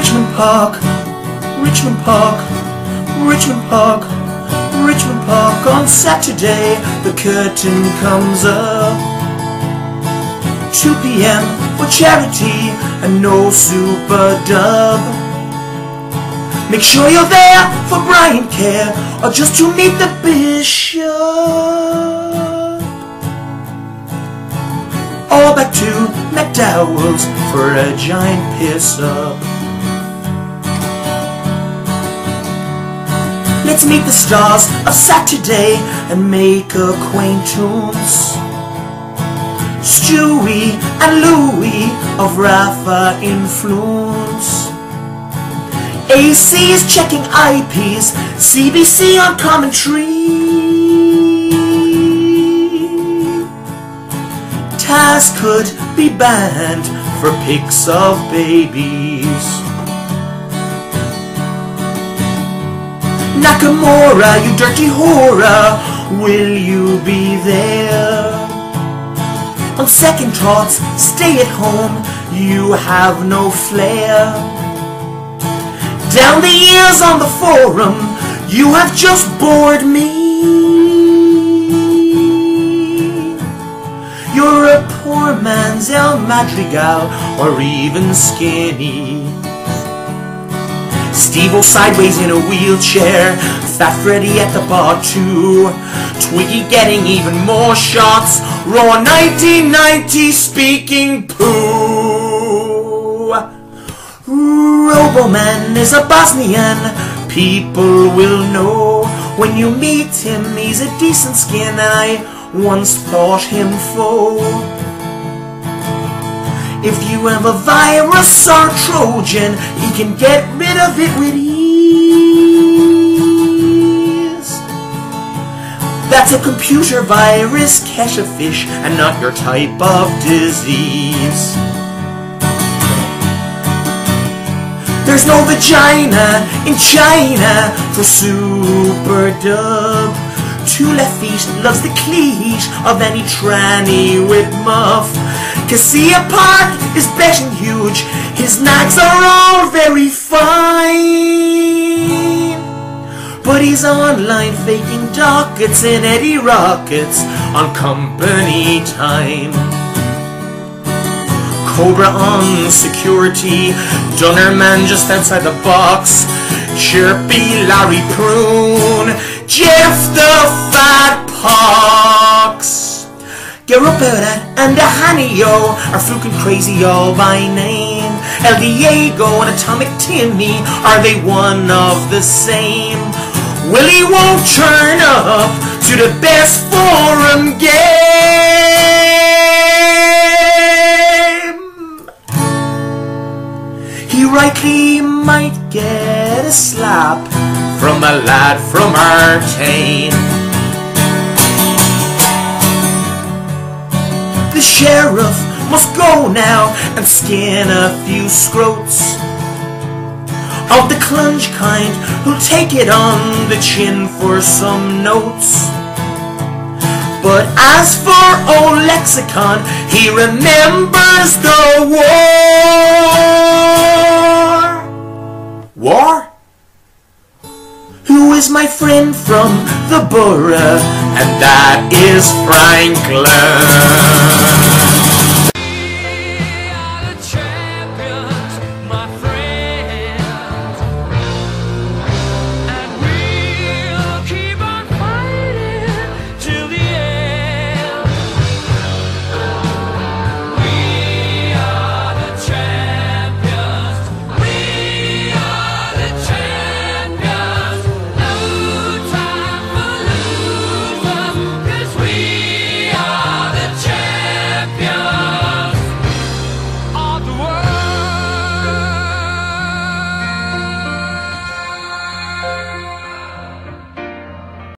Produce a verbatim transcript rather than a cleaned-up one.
Richmond Park, Richmond Park, Richmond Park, Richmond Park. On Saturday the curtain comes up. two p m for charity and no super dub. Make sure you're there for Brian Kerr or just to meet the bishop. Or back to McDowell's for a giant piss-up. Let's meet the stars of Saturday and make acquaintance. Stewie and Louie of Rafa influence. A C is checking I Ps, C B C on commentary. Taz could be banned for pics of babies. Nakamura, you dirty whora, will you be there? On second thoughts, stay at home, you have no flair. Down the years on the forum, you have just bored me. You're a poor man's El Madrigal, or even skinny. Steve-O sideways in a wheelchair, Fat Freddy at the bar too. Twiggy getting even more shots, Raw nineteen ninety speaking poo. Roboman is a Bosnian, people will know. When you meet him, he's a decent skin, and I once thought him foe. If you have a virus or Trojan, he can get rid of it with ease. That's a computer virus, catch a fish, and not your type of disease. There's no vagina in China for super dub. Two left feet loves the cleat of any tranny with muff. Cassia Park is betting huge, his nags are all very fine. But he's online faking dockets in Eddie Rockets on company time. Cobra on security, Dunner Man just outside the box. Chirpy Larry Prune, Jeff the Fat Pox. Garupada and Ahanio are fluking crazy all by name. El Diego and Atomic Timmy, are they one of the same? Willie won't turn up to the best forum game. He rightly might get a slap from a lad from Artane. The sheriff must go now and skin a few scrotes of the clunge kind who'll take it on the chin for some notes. But as for old Lexicon, he remembers the war. War? Who is my friend from the borough? And that is Franklin.